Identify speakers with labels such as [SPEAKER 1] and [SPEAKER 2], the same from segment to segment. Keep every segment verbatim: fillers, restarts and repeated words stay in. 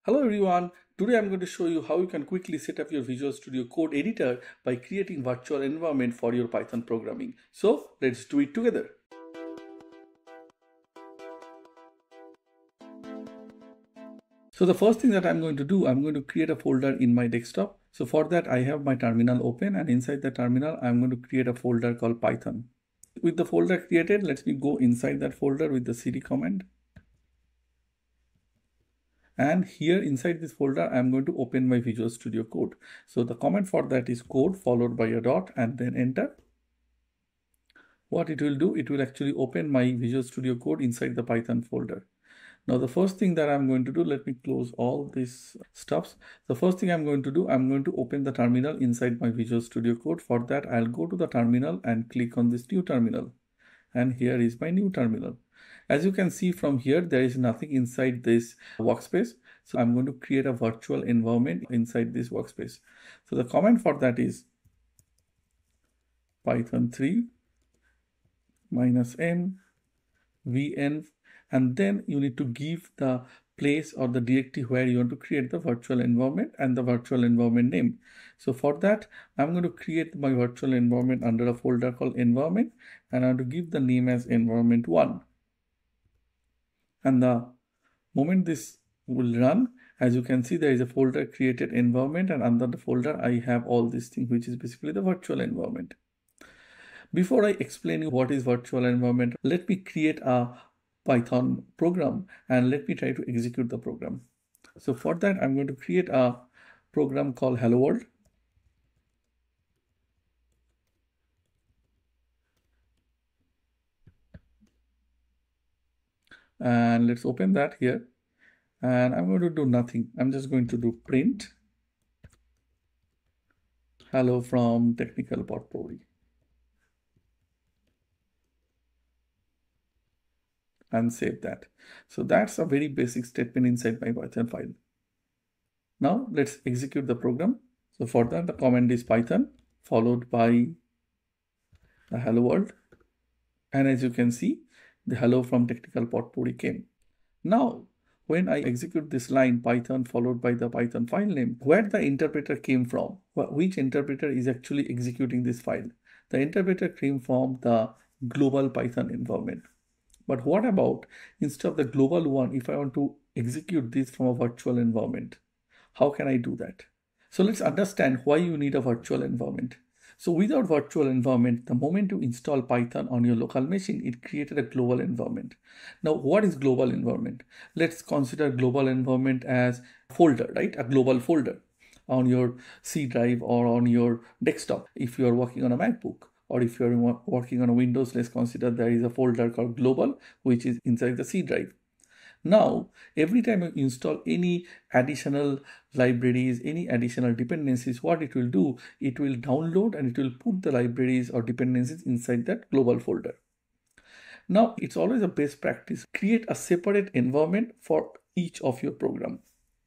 [SPEAKER 1] Hello everyone, today I'm going to show you how you can quickly set up your Visual Studio Code editor by creating virtual environment for your Python programming. So let's do it together. So the first thing that I'm going to do, I'm going to create a folder in my desktop. So for that I have my terminal open, and inside the terminal I'm going to create a folder called Python. With the folder created, let me go inside that folder with the cd command. And here inside this folder, I'm going to open my Visual Studio Code. So the command for that is code followed by a dot and then enter. What it will do, it will actually open my Visual Studio Code inside the Python folder. Now the first thing that I'm going to do, let me close all these stuffs. The first thing I'm going to do, I'm going to open the terminal inside my Visual Studio Code. For that, I'll go to the terminal and click on this new terminal. And here is my new terminal. As you can see from here, there is nothing inside this workspace. So I'm going to create a virtual environment inside this workspace. So the command for that is python three minus n venv, and then you need to give the place or the directory where you want to create the virtual environment and the virtual environment name. So for that, I'm going to create my virtual environment under a folder called environment, and I want to give the name as environment one. And the moment this will run, as you can see, there is a folder created environment, and under the folder I have all these things, which is basically the virtual environment. Before I explain you what is virtual environment, let me create a Python program and let me try to execute the program. So for that, I'm going to create a program called Hello World. And let's open that here. And I'm going to do nothing. I'm just going to do print hello from technical Potpourri. And save that. So that's a very basic statement inside my Python file. Now let's execute the program. So for that, the command is python followed by the hello world. And as you can see, the hello from technical Potpourri came. Now, when I execute this line, python followed by the Python file name, where the interpreter came from, which interpreter is actually executing this file? The interpreter came from the global Python environment. But what about instead of the global one, if I want to execute this from a virtual environment, how can I do that? So let's understand why you need a virtual environment. So without virtual environment, the moment you install Python on your local machine, it created a global environment. Now, what is global environment? Let's consider global environment as folder, right? A global folder on your C drive or on your desktop if you are working on a MacBook. Or if you're working on a Windows, let's consider there is a folder called global, which is inside the C drive. Now, every time you install any additional libraries, any additional dependencies, what it will do, it will download and it will put the libraries or dependencies inside that global folder. Now, it's always a best practice. Create a separate environment for each of your program.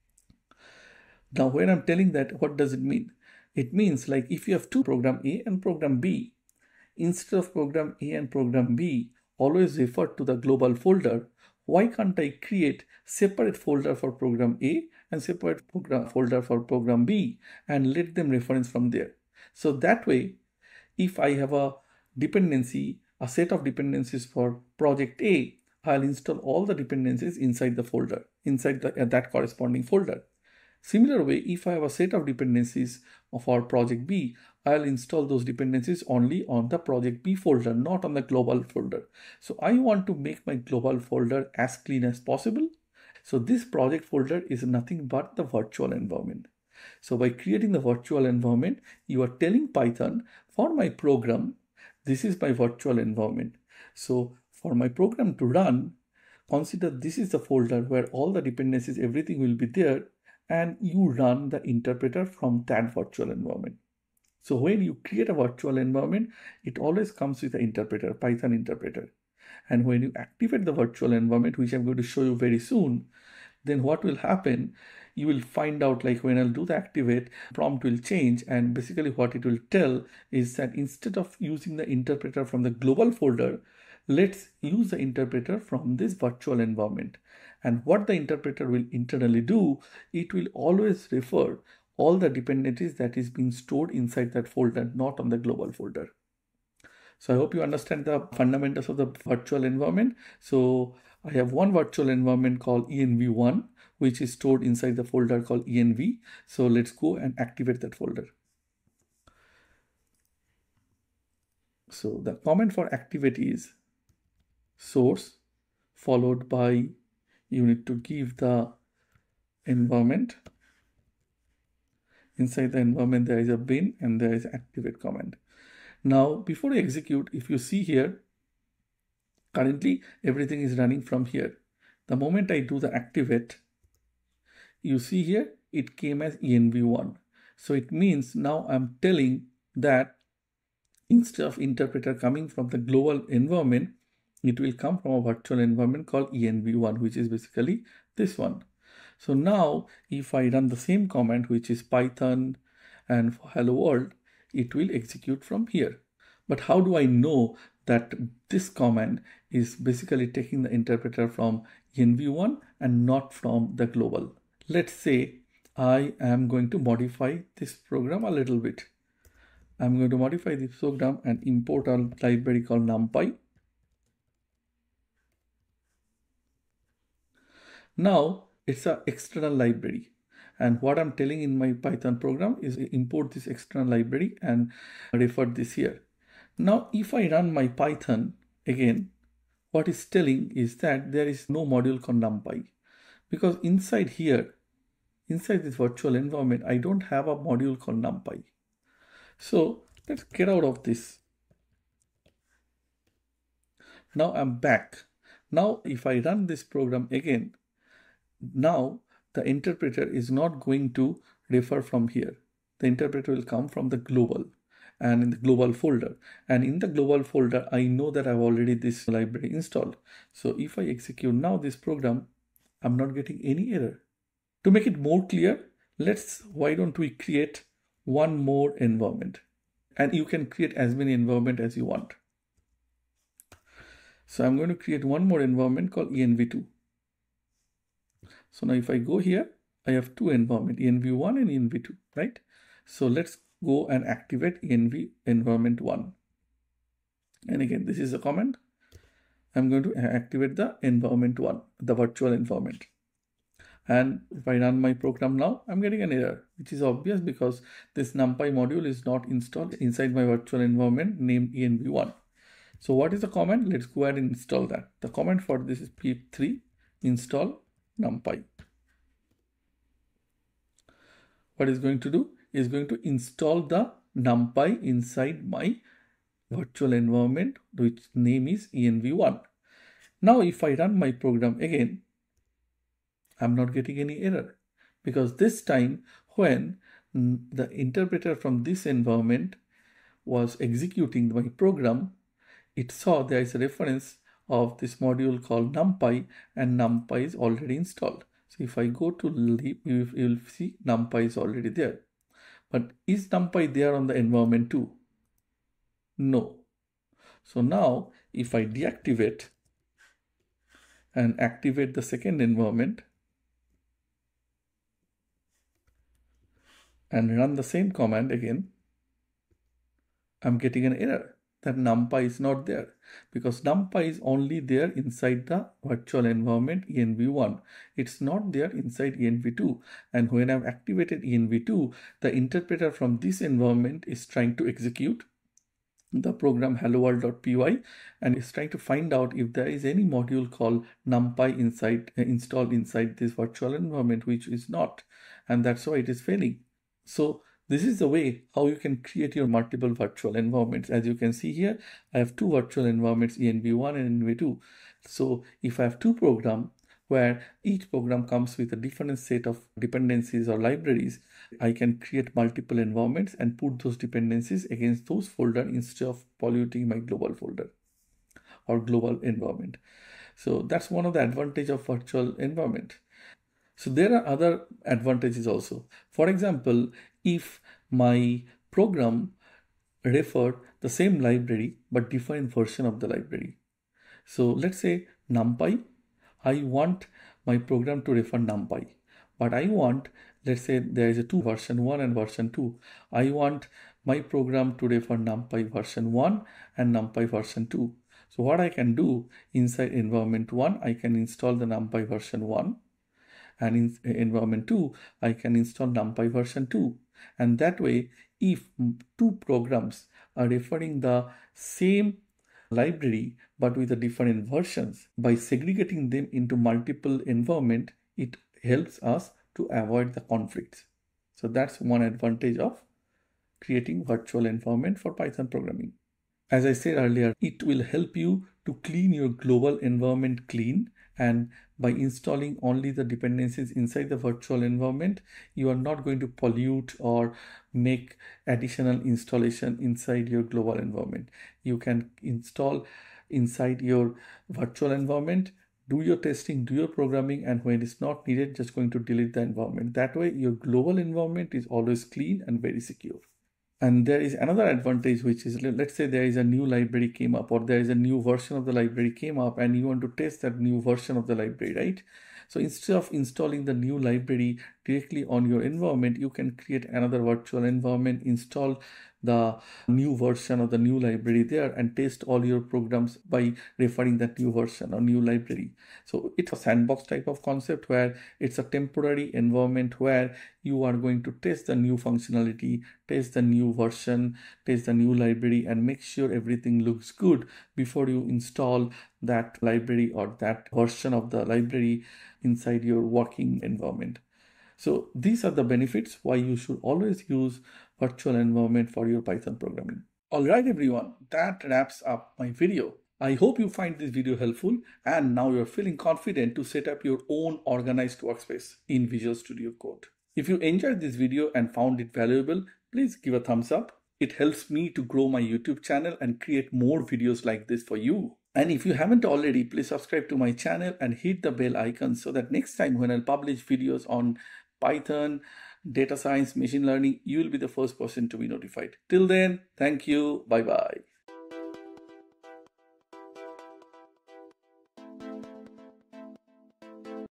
[SPEAKER 1] Now, when I'm telling that, what does it mean? It means like if you have two program A and program B, instead of program A and program B, always refer to the global folder. Why can't I create separate folder for program A and separate program folder for program B and let them reference from there? So that way, if I have a dependency, a set of dependencies for project A, I'll install all the dependencies inside the folder, inside the, uh, that corresponding folder. Similar way, if I have a set of dependencies for project B, I'll install those dependencies only on the project B folder, not on the global folder. So I want to make my global folder as clean as possible. So this project folder is nothing but the virtual environment. So by creating the virtual environment, you are telling Python, for my program, this is my virtual environment. So for my program to run, consider this is the folder where all the dependencies, everything will be there, and you run the interpreter from that virtual environment. So when you create a virtual environment, it always comes with an interpreter, Python interpreter. And when you activate the virtual environment, which I'm going to show you very soon, then what will happen, you will find out like when I'll do the activate, prompt will change, and basically what it will tell is that instead of using the interpreter from the global folder, let's use the interpreter from this virtual environment. And what the interpreter will internally do, it will always refer all the dependencies that is being stored inside that folder, not on the global folder. So I hope you understand the fundamentals of the virtual environment. So I have one virtual environment called E N V one, which is stored inside the folder called E N V. So let's go and activate that folder. So the command for activate is source followed by, you need to give the environment. Inside the environment there is a bin and there is activate command. Now before I execute, if you see here, currently everything is running from here. The moment I do the activate, you see here it came as E N V one. So it means now I'm telling that instead of interpreter coming from the global environment, it will come from a virtual environment called E N V one, which is basically this one. So now if I run the same command, which is Python and for hello world, it will execute from here. But how do I know that this command is basically taking the interpreter from E N V one and not from the global? Let's say I am going to modify this program a little bit. I'm going to modify this program and import a library called NumPy. Now it's an external library, and what I'm telling in my Python program is import this external library and refer this here. Now if I run my Python again, what it's telling is that there is no module called NumPy, because inside here, inside this virtual environment, I don't have a module called NumPy. So let's get out of this. Now I'm back. Now if I run this program again, now the interpreter is not going to refer from here. The interpreter will come from the global and in the global folder. And in the global folder, I know that I've already this library installed. So if I execute now this program, I'm not getting any error. To make it more clear, let's, why don't we create one more environment? And you can create as many environment as you want. So I'm going to create one more environment called E N V two. So now if I go here, I have two environments, E N V one and E N V two, right? So let's go and activate E N V environment one. And again, this is the command. I'm going to activate the environment one, the virtual environment. And if I run my program now, I'm getting an error, which is obvious because this NumPy module is not installed inside my virtual environment named E N V one. So what is the command? Let's go ahead and install that. The command for this is p three install NumPy. What is going to do is going to install the NumPy inside my virtual environment, which name is E N V one. Now if I run my program again, I'm not getting any error, because this time when the interpreter from this environment was executing my program, it saw there is a reference of this module called NumPy, and NumPy is already installed. So if I go to lib, you will see NumPy is already there. But is NumPy there on the environment too? No. So now if I deactivate and activate the second environment and run the same command again, I'm getting an error that NumPy is not there, because NumPy is only there inside the virtual environment E N V one. It's not there inside E N V two. And when I've activated E N V two, the interpreter from this environment is trying to execute the program hello world dot p y and is trying to find out if there is any module called NumPy inside uh, installed inside this virtual environment, which is not, and that's why it is failing. So this is the way how you can create your multiple virtual environments. As you can see here, I have two virtual environments, E N V one and E N V two. So if I have two programs where each program comes with a different set of dependencies or libraries, I can create multiple environments and put those dependencies against those folders instead of polluting my global folder or global environment. So that's one of the advantages of virtual environment. So there are other advantages also. For example, if my program referred the same library but different version of the library. So let's say NumPy, I want my program to refer NumPy. But I want, let's say there is a two version one and version two. I want my program to refer NumPy version one and NumPy version two. So what I can do inside environment one, I can install the NumPy version one, and in environment two, I can install NumPy version two. And that way, if two programs are referring the same library but with a different versions, by segregating them into multiple environment, it helps us to avoid the conflicts. So that's one advantage of creating virtual environment for Python programming. As I said earlier, it will help you to clean your global environment clean, and by installing only the dependencies inside the virtual environment, you are not going to pollute or make additional installation inside your global environment. You can install inside your virtual environment, do your testing, do your programming, and when it's not needed, just going to delete the environment. That way your global environment is always clean and very secure. And there is another advantage, which is, let's say there is a new library came up, or there is a new version of the library came up, and you want to test that new version of the library, right? So instead of installing the new library directly on your environment, you can create another virtual environment, install the new version of the new library there, and test all your programs by referring that new version or new library. So it's a sandbox type of concept where it's a temporary environment where you are going to test the new functionality, test the new version, test the new library, and make sure everything looks good before you install that library or that version of the library inside your working environment. So these are the benefits why you should always use virtual environment for your Python programming. All right, everyone, that wraps up my video. I hope you find this video helpful, and now you're feeling confident to set up your own organized workspace in Visual Studio Code. If you enjoyed this video and found it valuable, please give a thumbs up. It helps me to grow my YouTube channel and create more videos like this for you. And if you haven't already, please subscribe to my channel and hit the bell icon so that next time when I'll publish videos on Python, data science, machine learning, you will be the first person to be notified. Till then, thank you. Bye bye.